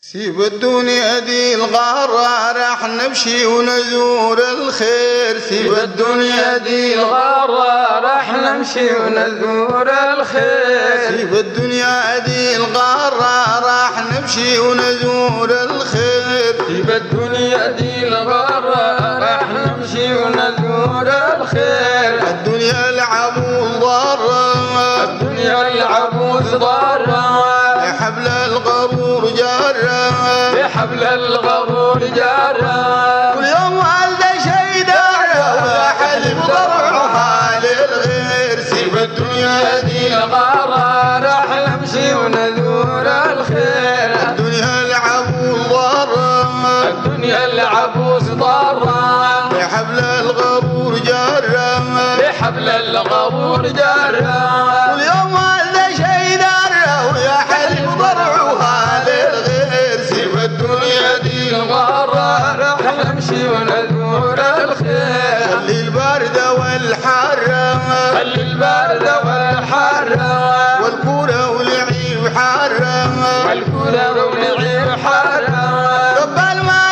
سيب الدنيا دي الغارة راح نمشي ونزور الخير. سيب الدنيا دي الغارة راح نمشي ونزور الخير. سيب الدنيا دي الغارة راح نمشي ونزور الخير. سيب الدنيا دي الغارة راح نمشي ونزور الخير. الدنيا لعب وضارة، الدنيا لعب وضارة، حبل الغرور جارة، بحبل الغرور جارة. كل يوم والده شي دارة ويحلب ضرعها للغير. سيب الدنيا دي الغارة راح نمشي ونزور الخير. الدنيا لعب وضارة، الدنيا لعب وضارة، بحبل الغرور جارة، بحبل الغرور جارة. كل يوم والده شي دارة ويحلب ضرعها للغير. سيب الدنيا دي الغارة راح نمشي ونزور الخير. خلي البرد والحرة، خلي البرد والحرة، والكورة والعيب حرة، والكورة والعيب حرة. قبل ما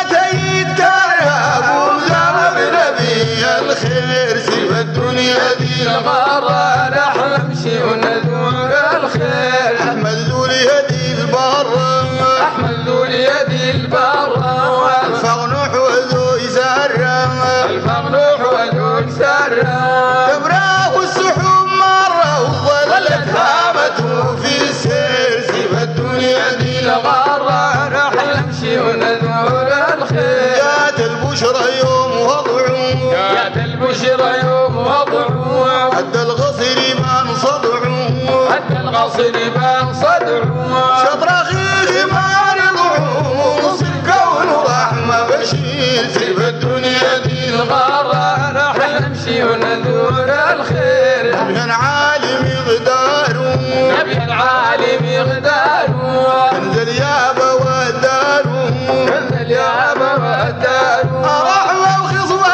تيتكرب وزار نبي الخير. سيب الدنيا دي الغارة راح نمشي ونزور الخير. أحمد ذو اليد البر، أحمد ذو اليد البر، الفغنوح وذو يسرة، الفغنوح وذو يسرة. تبراق والسحوب مرة وظلت هامته في السير. سيب الدنيا دي الغارة راح نمشي ونزور الخير. جات البشرى يوم وضعه، جات البشرى يوم وضعه، حتى الغصر يبان صدعه، حتى الغصر يبان صدعه. شطر اخيه ما رضعه، نص الكون رحمة بشير. سيب الدنيا دي الغارة راح نمشي ونزور الخير. نبي عالم يغداره، نبي العالم يغداره، كنز اليابة والداره، كنز اليابة والداره. رحمة وخصوة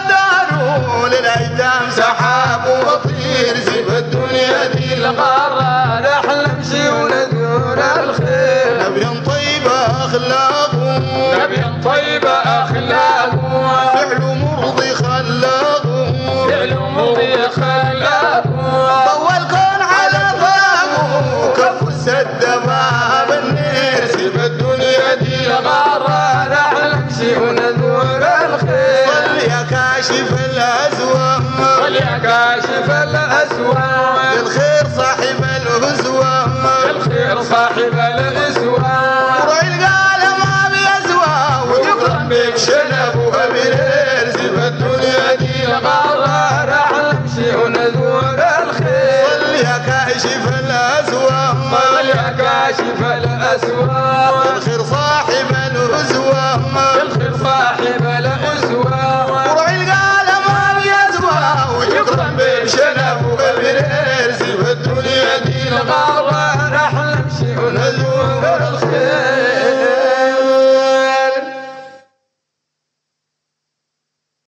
يوداره، للأيتام سحاب وطير. سيب الدنيا دي الغارة راح نمشي ونزور الخير. نبي طيبة أخلاقه، نبي طيبة أخلاقه، فعل مرضي خلاقه، فعل مضي خلاقه. ضوى الكون على طاقه، كف السد باب النير. سيب الدنيا دي الغارة راح نمشي ونزور الخير. صل يا كاشف الأزوام، صل يا كاشف الأسوام، للخير صاحب الهزوة، الخير صاحب الأسوام. ورع القلم ما بيزوى ويقرن بك شنب وهبير. سيب الدنيا دي الغارة راح نمشي ونزور الخير. صل يا كاشف الأزوام، صل يا كاشف الأسوام، للخير صاحب الهزوة، الخير صاحب الأسوام. ورع القلم ما بيزوى ويقرن بك شنب وهبير. سيب الدنيا دي الغارة